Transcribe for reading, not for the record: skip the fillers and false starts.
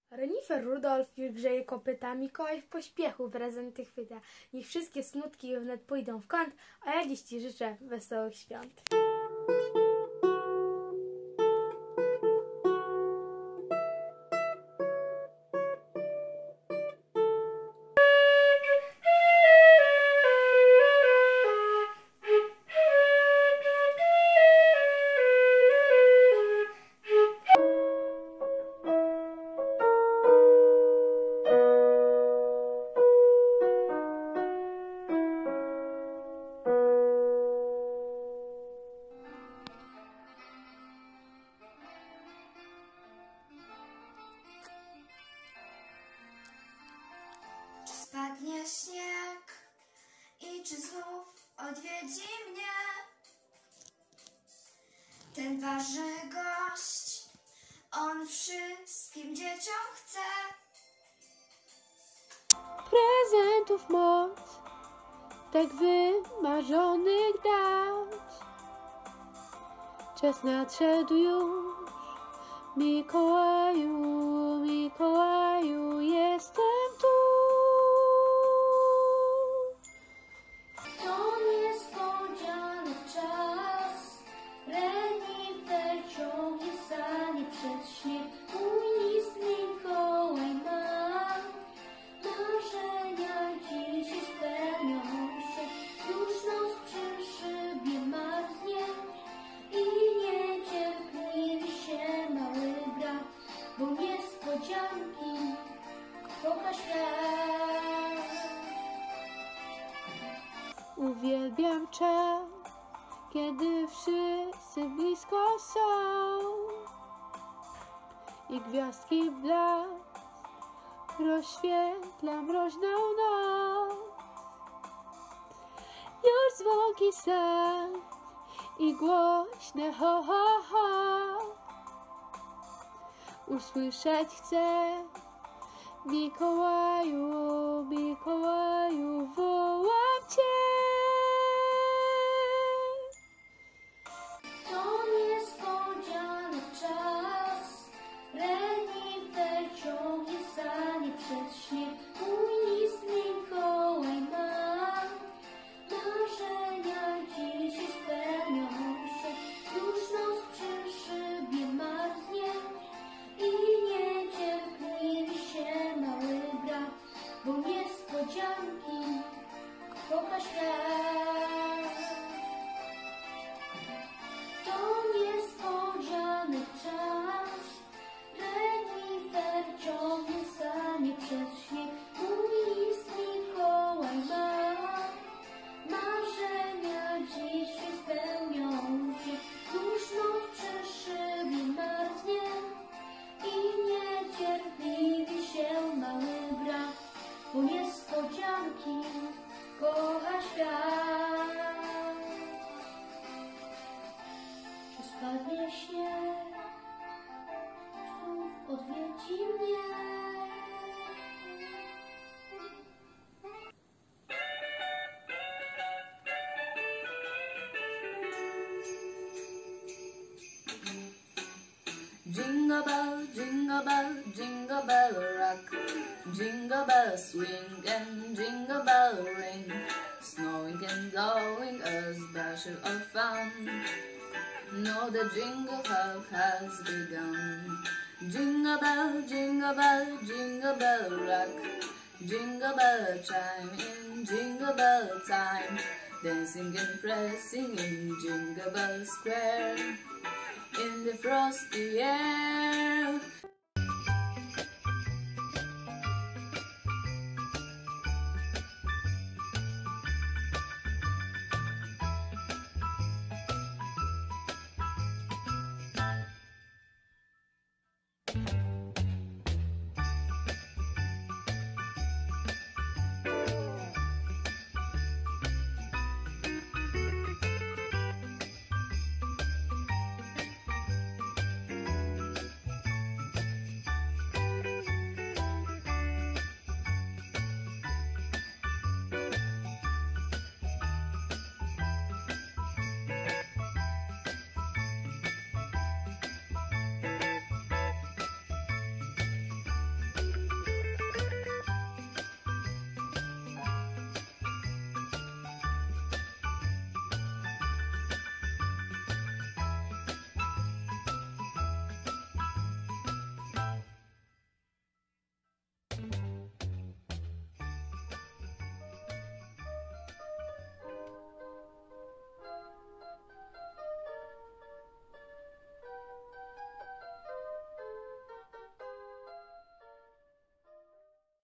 Renifer Rudolf już grzeje kopyta, Mikołaj w pośpiechu prezenty chwyta. Niech wszystkie smutki wnet pójdą w kąt, a ja dziś Ci życzę wesołych świąt. Czy spadnie śnieg i czy znów odwiedzi mnie ten ważny gość? On wszystkim dzieciom chce prezentów moc, tak wymarzonych dać. Czas nadszedł już, Mikołaju, Mikołaju, jestem tu. To niespodziany czas, renifer ciągnie sanie przez śnieg. Mój list Mikołaj ma, marzenia dziś spełnią się. Już noc przy szybie marznie i niecierpliwi się mały brat, bo niespodzianki kocha świat. Uwielbiam czas, kiedy wszyscy blisko są i gwiazdki blask rozświetla mroźną noc. Już dzwonki są i głośne ho, ho, ho. Usłyszeć chcę, Mikołaju, Mikołaju, wołam Cię. To niespodziany czas, renifer ciągnie sanie przez śnieg. Mój list Mikołaj ma, marzenia dziś spełnią się. Już noc przy szybie marznie i niecierpliwi się mały brat, bo niespodzianki kocha świat. To niespodziany czas, renifer ciągnie sanie przez śnieg. Mój list Mikołaj ma, marzenia dziś się spełnią się. Już noc przy szybie marznie i niecierpliwi się mały brat, bo niespodzianki kocha świat. Czy spadnie śnieg, znów odwiedzi mnie? Jingle bell, jingle bell rock. Jingle bells swing and jingle bell ring. Snowing and blowing a splash of fun. Know the jingle hop has begun. Jingle bell, jingle bell, jingle bell rock. Jingle bell chime in jingle bell time. Dancing and pressing in Jingle Bell Square. In the frosty air.